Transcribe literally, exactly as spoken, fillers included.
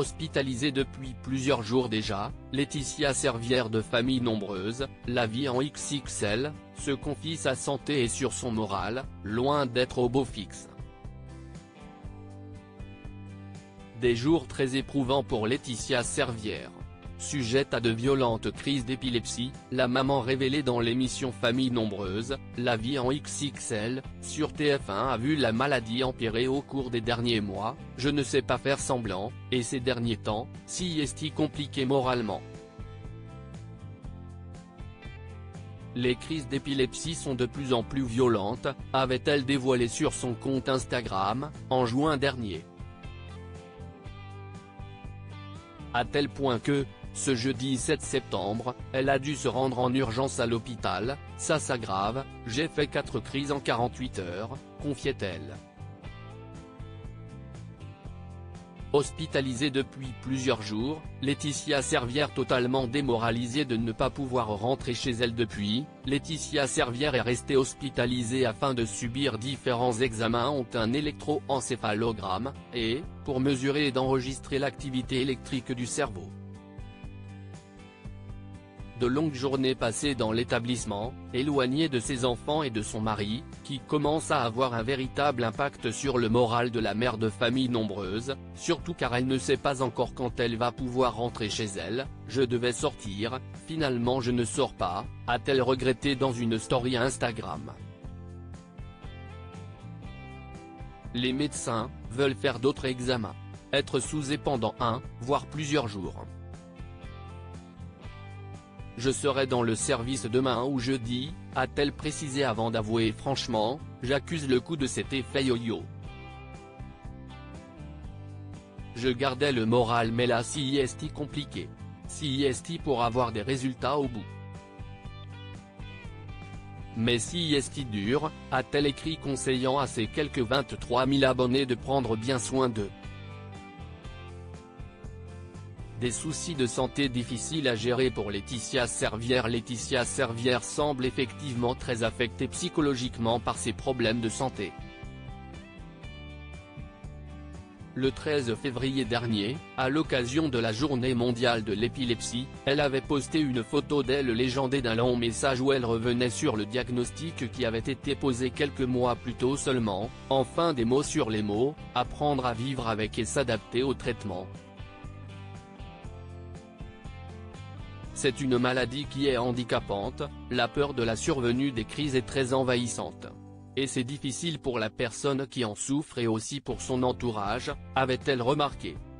Hospitalisée depuis plusieurs jours déjà, Laetitia Servière de famille nombreuse, la vie en X X L, se confie sa santé et sur son moral, loin d'être au beau fixe. Des jours très éprouvants pour Laetitia Servière. Sujette à de violentes crises d'épilepsie, la maman révélée dans l'émission Famille nombreuse, la vie en X X L, sur T F un a vu la maladie empirer au cours des derniers mois, je ne sais pas faire semblant, et ces derniers temps, si est compliqué moralement. Les crises d'épilepsie sont de plus en plus violentes, avait-elle dévoilé sur son compte Instagram, en juin dernier. À tel point que, ce jeudi sept septembre, elle a dû se rendre en urgence à l'hôpital, ça s'aggrave, j'ai fait quatre crises en quarante-huit heures, confiait-elle. Hospitalisée depuis plusieurs jours, Laetitia Servière totalement démoralisée de ne pas pouvoir rentrer chez elle depuis, Laetitia Servière est restée hospitalisée afin de subir différents examens ont un électroencéphalogramme, et, pour mesurer et d'enregistrer l'activité électrique du cerveau. De longues journées passées dans l'établissement, éloignée de ses enfants et de son mari, qui commence à avoir un véritable impact sur le moral de la mère de famille nombreuse, surtout car elle ne sait pas encore quand elle va pouvoir rentrer chez elle. Je devais sortir, finalement je ne sors pas, a-t-elle regretté dans une story Instagram. Les médecins veulent faire d'autres examens. Être sous-é pendant un, voire plusieurs jours. Je serai dans le service demain ou jeudi, a-t-elle précisé avant d'avouer franchement, j'accuse le coup de cet effet yo-yo. Je gardais le moral mais là si est compliqué. Si est pour avoir des résultats au bout. Mais si est dur, a-t-elle écrit conseillant à ses quelques vingt-trois mille abonnés de prendre bien soin d'eux. Des soucis de santé difficiles à gérer pour Laetitia Servière. Laetitia Servière semble effectivement très affectée psychologiquement par ses problèmes de santé. Le treize février dernier, à l'occasion de la journée mondiale de l'épilepsie, elle avait posté une photo d'elle légendée d'un long message où elle revenait sur le diagnostic qui avait été posé quelques mois plus tôt seulement, enfin des mots sur les mots, apprendre à vivre avec et s'adapter au traitement. C'est une maladie qui est handicapante, la peur de la survenue des crises est très envahissante. Et c'est difficile pour la personne qui en souffre et aussi pour son entourage, avait-elle remarqué.